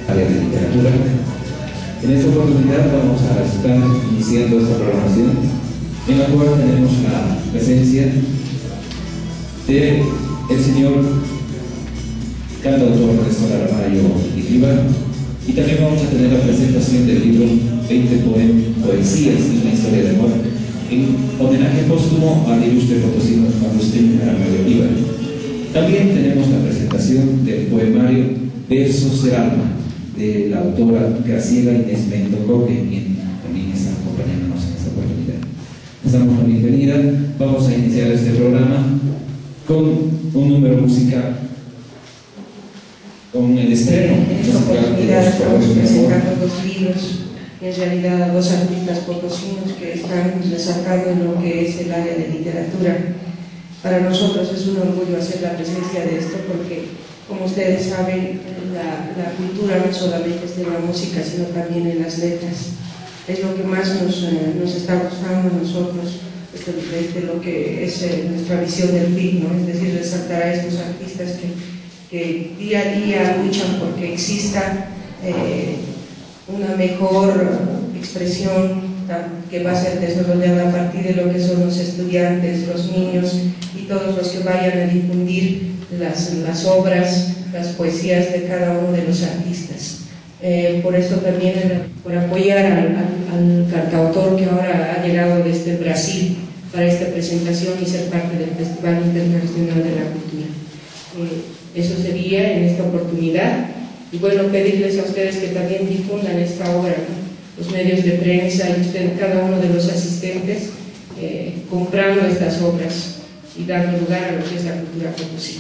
área de literatura. En esta oportunidad vamos a estar iniciando esta programación, en la cual tenemos la presencia del señor cantautor Néstor Aramayo Iribar, y también vamos a tener la presentación del libro 20 poesías y una historia de amor, en homenaje póstumo al ilustre potosino Agustín Aramayo Iribar. También tenemos la presentación del poemario Versos del Alma, de la autora Graciela Inés Mendocoque, quien también está acompañándonos en esta oportunidad. Les damos la bienvenida. Vamos a iniciar este programa con un número musical, con el estreno en esta oportunidad estamos presentando dos libros, en realidad a dos artistas potosinos que están resaltando en lo que es el área de literatura. Para nosotros es un orgullo hacer la presencia de esto porque, como ustedes saben, la cultura no solamente es de la música, sino también en las letras. Es lo que más nos está gustando a nosotros, desde lo que es nuestra visión del film, ¿no? Es decir, resaltar a estos artistas que día a día luchan porque exista una mejor expresión que va a ser desarrollada a partir de lo que son los estudiantes, los niños y todos los que vayan a difundir las obras, las poesías de cada uno de los artistas. Por eso también, por apoyar al cantautor que ahora ha llegado desde Brasil para esta presentación y ser parte del Festival Internacional de la Cultura. Eso sería en esta oportunidad. Y bueno, pedirles a ustedes que también difundan esta obra, ¿no? Los medios de prensa y usted, cada uno de los asistentes, comprando estas obras y dando lugar a lo que es la cultura potosina.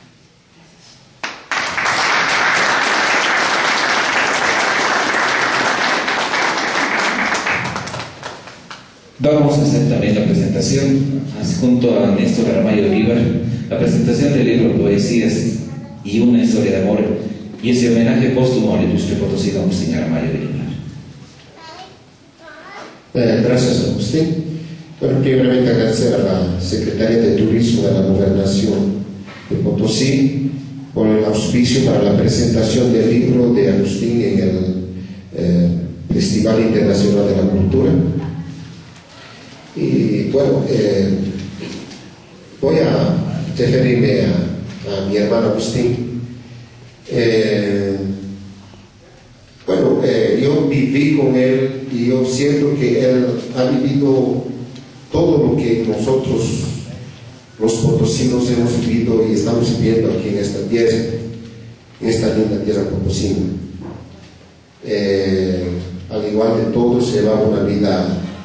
Vamos a hacer también la presentación, junto a Néstor Aramayo Iribar, la presentación del libro Poesías y una historia de amor, y ese homenaje póstumo al ilustre potosino Agustín Aramayo Iribar. Gracias, Agustín. Bueno, primeramente agradecer a la Secretaría de Turismo de la Gobernación de Potosí por el auspicio para la presentación del libro de Agustín en el Festival Internacional de la Cultura. Y bueno, voy a referirme a mi hermano Agustín. Yo viví con él y yo siento que él ha vivido todo lo que nosotros los potosinos hemos vivido y estamos viviendo aquí en esta tierra, en esta linda tierra potosina. Al igual de todos, llevaba una vida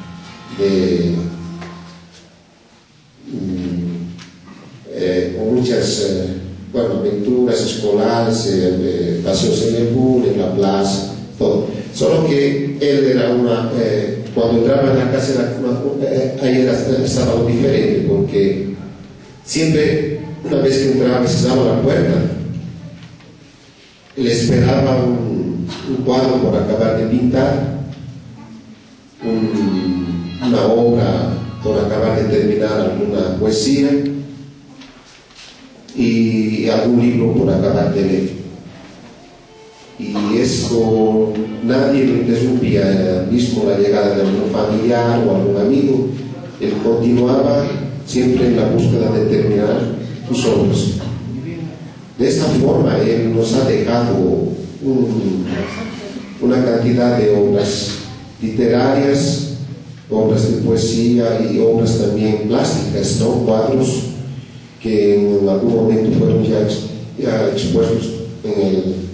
con muchas aventuras escolares, paseos en el pool, en la plaza, todo. Solo que él era cuando entraba en la casa ahí estaba algo diferente, porque siempre, una vez que entraba y cerraba la puerta, le esperaba un cuadro por acabar de pintar, una obra por acabar de terminar, alguna poesía y algún libro por acabar de leer. Y esto nadie lo interrumpía, mismo la llegada de algún familiar o algún amigo, él continuaba siempre en la búsqueda de terminar sus obras. De esta forma él nos ha dejado una cantidad de obras literarias, obras de poesía y obras también plásticas, ¿no? Cuadros que en algún momento fueron ya expuestos en el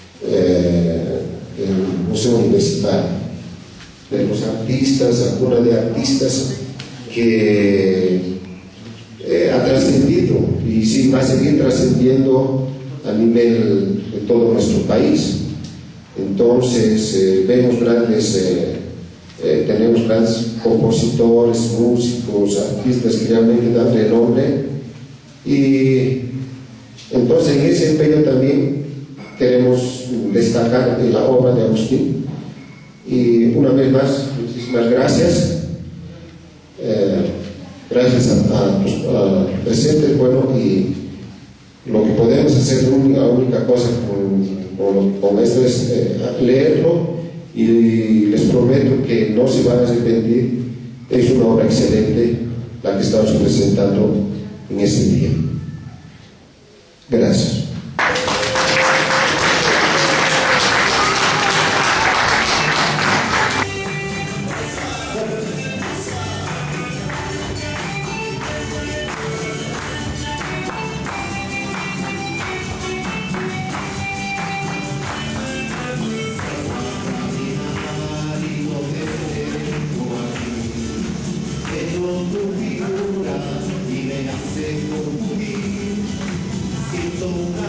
Museo Universitario. De los artistas, algunos de artistas que ha trascendido y sí va a seguir trascendiendo a nivel de todo nuestro país. Entonces vemos tenemos grandes compositores, músicos, artistas que realmente dan renombre, y entonces en ese empeño también queremos destacar en la obra de Agustín. Y una vez más, muchísimas gracias. Gracias a los presentes, bueno, y Lo que podemos hacer, la única cosa con esto es leerlo, y les prometo que no se van a arrepentir. Es una obra excelente la que estamos presentando en este día. Gracias. Tu figura y me hace confundir, siento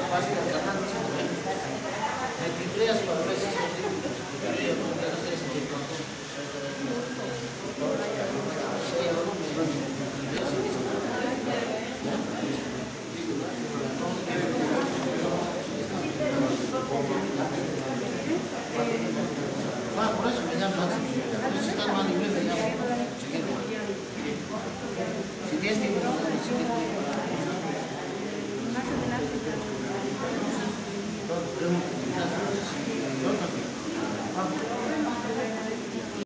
Por eso me llamo así. Si están mal inglés, me llamo chiquito. Si tienes tiempo, me llamo chiquito.